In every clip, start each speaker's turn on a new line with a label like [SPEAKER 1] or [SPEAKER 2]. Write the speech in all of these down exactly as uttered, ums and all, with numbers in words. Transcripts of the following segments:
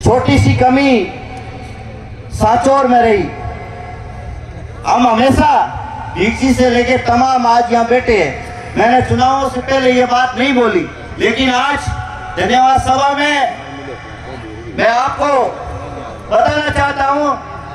[SPEAKER 1] छोटी सी कमी सांचौर में रही। हम हमेशा भीक्षी से लेके तमाम आज यहाँ बैठे हैं। मैंने चुनावों से पहले ये बात नहीं बोली, लेकिन आज धन्यवाद सभा में मैं आपको बताना चाहता हूं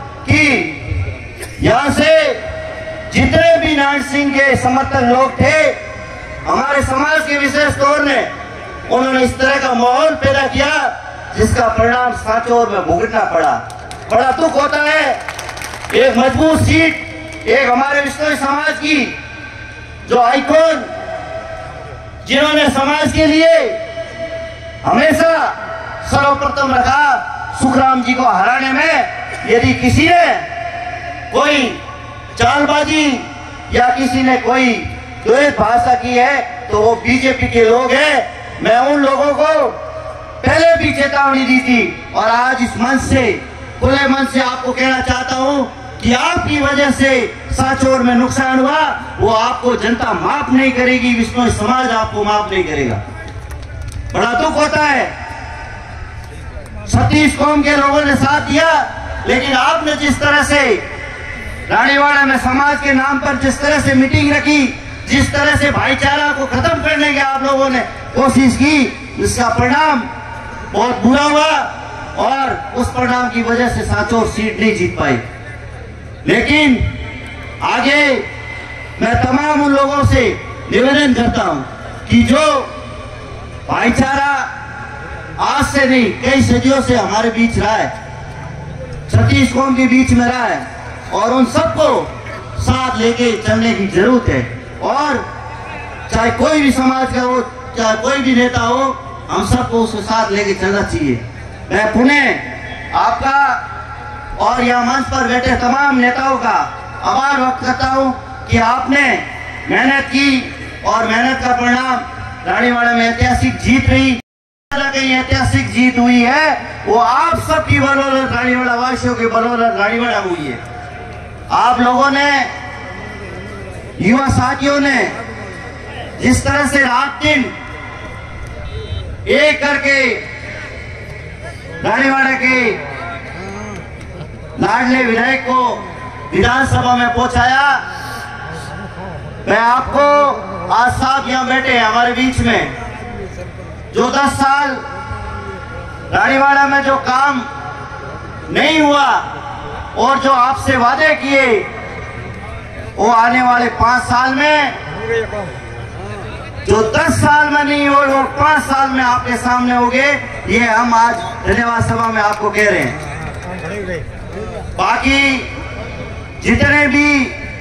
[SPEAKER 1] कि यहां से जितने भी नारायण सिंह के समर्थक लोग थे, हमारे समाज के विशेष तौर ने उन्होंने इस तरह का माहौल पैदा किया जिसका परिणाम सांचौर में भुगतना पड़ा। बड़ा दुख होता है, एक मजबूत सीट, एक हमारे विश्व समाज की जो आइकॉन, जिन्होंने समाज के लिए हमेशा सर्वप्रथम रखा, सुखराम जी को हराने में यदि किसी ने कोई चालबाजी या किसी ने कोई द्वैत भाषा की है तो वो बीजेपी के लोग हैं। मैं उन लोगों को पहले भी चेतावनी दी थी और आज इस मंच से, खुले मंच से आपको कहना चाहता हूं कि आपकी वजह से सांचौर में नुकसान हुआ, वो आपको जनता माफ नहीं करेगी, विश्व समाज आपको माफ नहीं करेगा। बड़ा दुख होता है, सतीश कौम के लोगों ने साथ दिया, लेकिन आपने जिस तरह से रानीवाड़ा में समाज के नाम पर जिस तरह से मीटिंग रखी, जिस तरह से भाईचारा को खत्म करने की आप लोगों ने कोशिश की, इसका परिणाम बहुत बुरा हुआ और उस परिणाम की वजह से सांचौर सीट नहीं जीत पाई। लेकिन आगे मैं तमाम उन लोगों से निवेदन करता हूं कि जो भाईचारा आज से नहीं कई सदियों से हमारे बीच रहा है, सतीश कौम के बीच में रहा है, और उन सबको साथ लेके चलने की जरूरत है। और चाहे कोई भी समाज का हो, चाहे कोई भी नेता हो, हम सबको उसके साथ लेके चलना चाहिए। मैं पुनः आपका और यहाँ मंच पर बैठे तमाम नेताओं का आभार व्यक्त करता हूँ कि आपने मेहनत की और मेहनत का परिणाम रानीवाड़ा में ऐतिहासिक जीत रही, कहीं ऐतिहासिक जीत हुई है, वो आप सबकी बदौलत, रानीवाड़ा वासियों की बदौलत रानीवाड़ा हुई है। आप लोगों ने, युवा साथियों ने जिस तरह से रात दिन एक करके रानीवाड़ा के लाडले विधायक को विधानसभा में पहुंचाया, मैं आपको आज साहब यहां बैठे हैं हमारे बीच में, जो दस साल रानीवाड़ा में जो काम नहीं हुआ और जो आपसे वादे किए, वो आने वाले पांच साल में, जो दस साल में नहीं हो वो पांच साल में आपके सामने होंगे। ये हम आज धन्यवाद सभा में आपको कह रहे हैं। बाकी जितने भी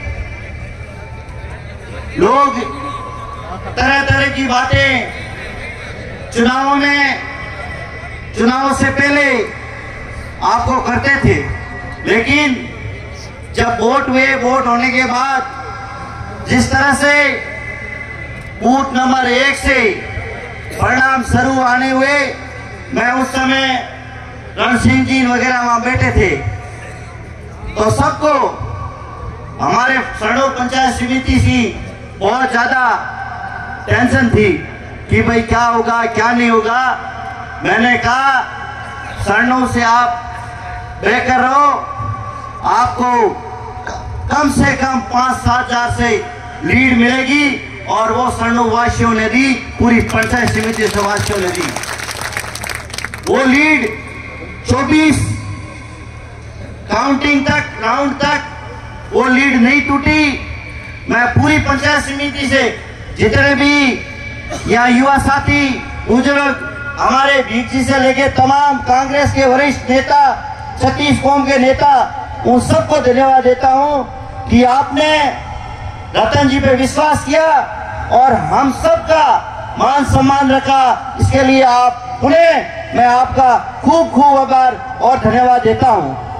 [SPEAKER 1] लोग तरह तरह की बातें चुनावों में, चुनाव से पहले आपको करते थे, लेकिन जब वोट हुए, वोट होने के बाद जिस तरह से बूथ नंबर एक से परिणाम स्वरूप आने हुए, मैं उस समय रण सिंह जी वगैरह वहां बैठे थे, तो सबको हमारे सड़ो पंचायत समिति की बहुत ज्यादा टेंशन थी कि भाई क्या होगा क्या नहीं होगा। मैंने कहा सरणों से आप बेकर रहो, आपको कम से कम पांच सात हजार से लीड मिलेगी, और वो सरणों वासियों ने दी, पूरी पंचायत समिति से वासियों ने दी। वो लीड चौबीस काउंटिंग तक, राउंड तक वो लीड नहीं टूटी। मैं पूरी पंचायत समिति से जितने भी यहाँ युवा साथी, बुजुर्ग, हमारे भीक्षी से लेके तमाम कांग्रेस के वरिष्ठ नेता, सतीश कौम के नेता, उन सबको धन्यवाद देता हूं कि आपने रतन जी पे विश्वास किया और हम सबका मान सम्मान रखा। इसके लिए आप पुनः मैं आपका खूब खूब आभार और धन्यवाद देता हूं।